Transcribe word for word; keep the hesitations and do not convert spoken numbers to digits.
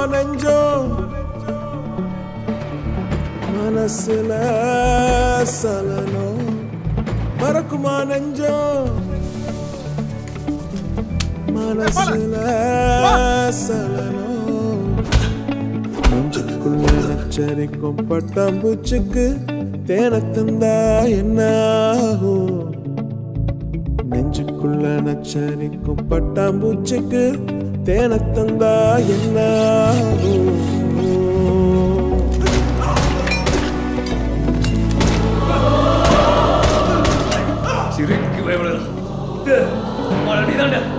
நெஞ்சம் மனசுல சலனம் மறக்குமா நெஞ்சம் மனசுல சலனம் நெஞ்சுக்குள்ள நச்சரிக்கும் பட்டாம்பூச்சிக்கு தேனை தந்தா என்ன ஆகும் நெஞ்சுக்குள்ள நச்சரிக்கும் பட்டாம்பூச்சிக்கு தேனை தந்தா என்ன ஆகும் சிரிக்கு பயப்பட நீதாண்டா